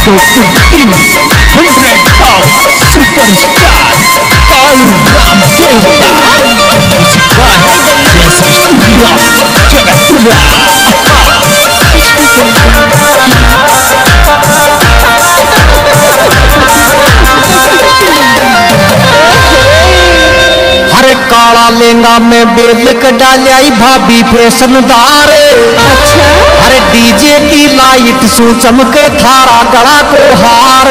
go in 100,000 superstar all Ram Devta Musibah Jasa Surya Jagatpura हरे काला लेंगा में bell कडालिया भाभी फैशनदार। अच्छा अरे डीजे की लाइट सू चमके थारा गला को हार।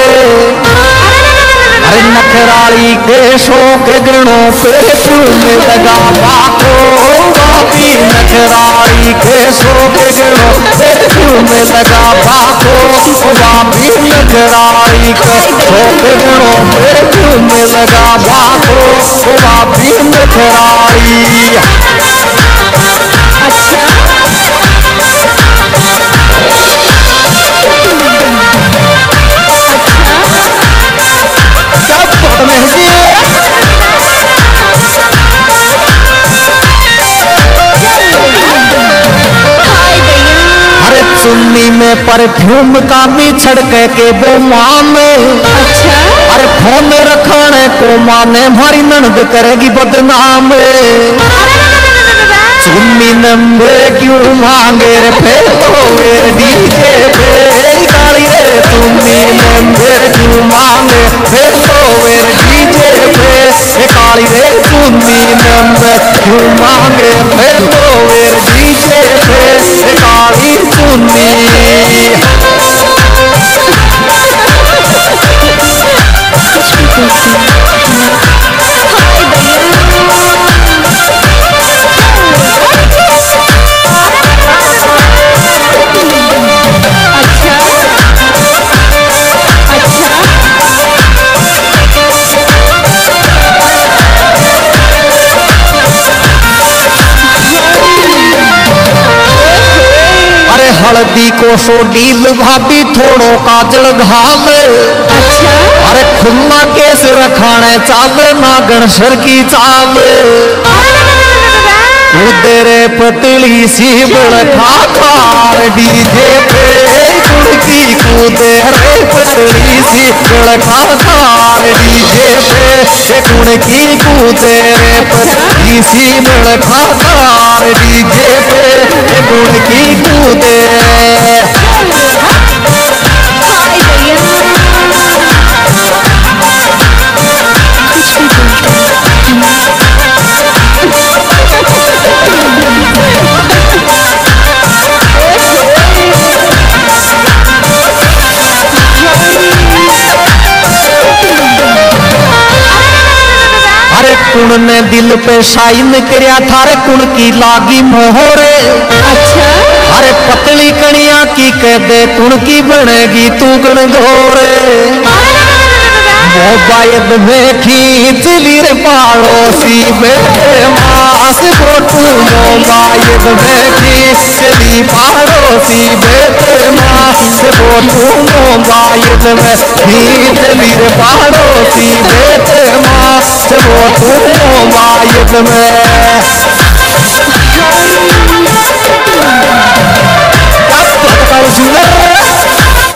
अरे नखराली के शोक गणों पे में लगा बाको भाभी नखराली के शोक गणों पे में लगा बाको भाभी नखराली के शोक गणों पे में लगा बाको भाभी नखराली। चुन्नी में परफ्यूम का भी छड़के के वो माने। अच्छा अरे फोन रखने को माने भारी ननद करेगी बदनाम। चुन्नी नंबर क्यों मांगे रे फेंको डीजे पे गाड़ी रे चुन्नी नंबर क्यों मांगे फेंको डीजे पे गाड़ी रे चुन्नी नंबर क्यों मांगे फेंको डीजे पे गाड़ी चुन्नी। हल्दी को सोडील भाभी थोड़ो काजल घाल। अच्छा अरे खुन्ना केस रखाने चाल नागण सर की चाल। तेरे पतली सी बड़खा खार डीजे पे कुड़की कूदे रे पतली सी बड़खा खार डीजे पे कुड़की कूदे रे पतली सी बड़खा खार डीजे पे कुड़की कूदे। कुण ने दिल पे शाइन करया थारे कुण की लागी मोहरे। अच्छा अरे पतली कणिया की कह दे कुण की बनेगी तू गण घोरे। मोबाइल में खींच ली रे पड़ोसी बेटे मास फोटू मोबाइल में खींच ली पड़ोसी बेटे मास फोटू मोबाइल में खींच ली रे पड़ोसी बेटे मास फोटू मोबाइल में।